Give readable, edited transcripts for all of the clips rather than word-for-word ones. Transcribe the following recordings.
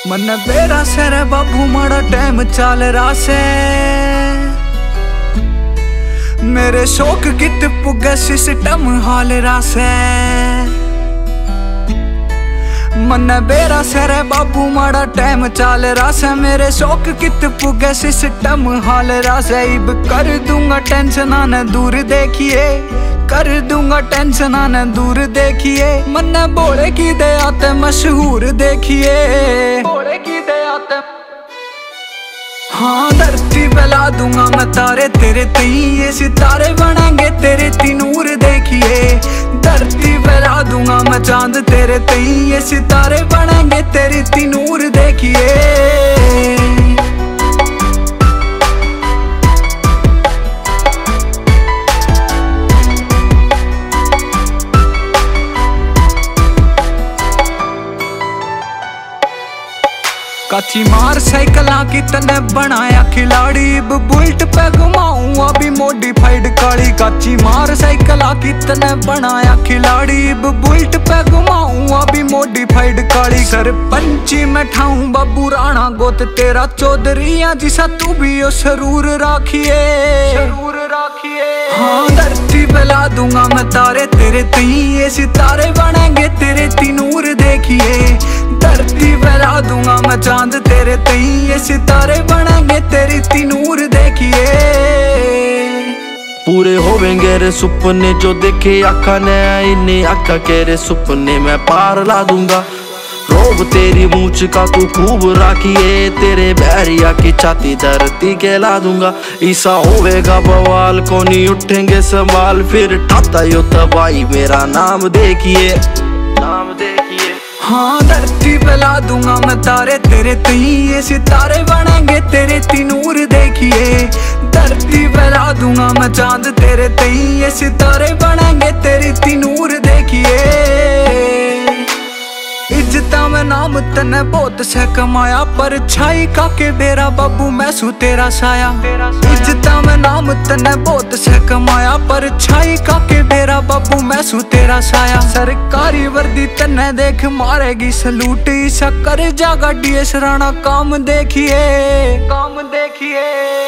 मन बेरा से रे बाबू माड़ा टाइम चाल रहा से, मेरे शौक कित पुगे सिस्टम हाल रहा से। मन बेरा से रे बाबू माड़ा टाइम चाल रहा से, मेरे शौक कित पुगे सिस्टम हाल रहा से। इब कर दूंगा टेंशन आने दूर देखिए, कर दूंगा टेंशन आने दूर देखिए। मन बोले की दे आते मशहूर देखिए, बोले की दे आते। हाँ धरती पे ला दूंगा मैं तारे तेरे तीन, ये सितारे बनेंगे तेरे तीन नूर देखिए। धरती पे ला दूंगा मैं चांद तेरे तीन, ये सितारे बनेंगे तेरे तीन नूर देखिए। काची मार साइकिला की तने बनाया खिलाड़ी, बुलेट पे घुमाऊं अभी मॉडिफाइड काली। काची मार साइकिला की तने बनाया खिलाड़ी, बुलेट पे घुमाऊं अभी मॉडिफाइड काली। सरपंची में ठाऊं बाबू राणा गोत तेरा चौधरिया जिसा तू भी ओ सरूर राखिए, सरूर राखिए। हाँ धरती पे ला दूंगा मैं तारे तेरे तीन, ये सितारे बनेंगे तेरे तीन नूर देखिए। धरती पे ला दूंगा मैं चांद तेरे तीन, ये सितारे बनेंगे तेरी तीन नूर देखिए। पूरे होवेंगे रे सुपने जो देखे आखा ने, इन्हें आखा के रे सुपने मैं पार ला दूंगा। रोब तेरी मूंछ का तू खूब राखिए, तेरे बैरिया की छाती धरती के ला दूंगा। ईसा होवेगा बवाल को नहीं उठेंगे संभाल, फिर ठाता यो तबाही मेरा नाम देखिए, नाम देखिए। हाँ धरती पे ला दूंगा मैं तारे तेरे तीन, ये सितारे बनेंगे तेरे तीन नूर देखिए। धरती पे ला दूंगा मैं चांद तेरे तीन, ये सितारे बनेंगे तेरी तीन नूर देखिए। इज्जता में नाम तने बहुत से कमाया, पर छाई का के बेरा बाबू मैं सू तेरा साया। इज्जता में नाम तने बहुत से कमाया, पर छाई का के बेरा बाबू मैं सू तेरा साया। सरकारी वर्दी तने देख मारेगी सलूट, ईसा कर जागा डीएस राणा काम देखिए, काम देखिए।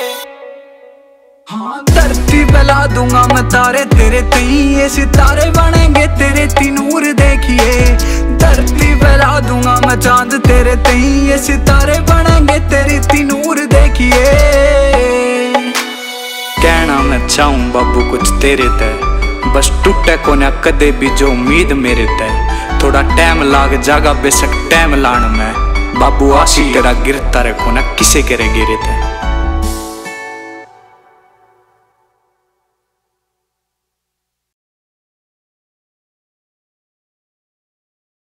हाँ धरती पे ला दूंगा मैं तारे तेरे तीन, ये सितारे बनेंगे तेरे तीन नूर देखिए। धरती पे ला दूंगा मैं चांद तेरे तीन, ये सितारे बनेंगे तेरी तीन नूर देखिए। कहना मैं चाहूं बाबू कुछ तेरे ते, बस टूटे को ना कदे भी जो उम्मीद मेरे ते। थोड़ा टाइम लाग जागा बेशक टाइम लान में, बाबू आशी तेरा गिरता रखो ना किसे करे गिरे थे।